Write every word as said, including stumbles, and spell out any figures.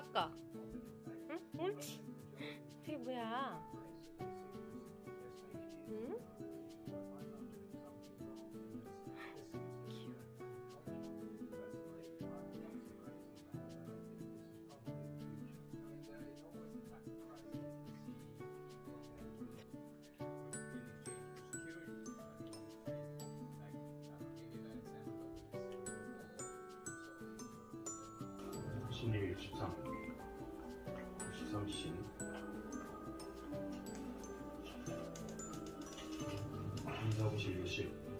깎아. 응? 옳지. 그게 뭐야? 응? 십육, 십삼, 십삼 시 인사무실 몇 시?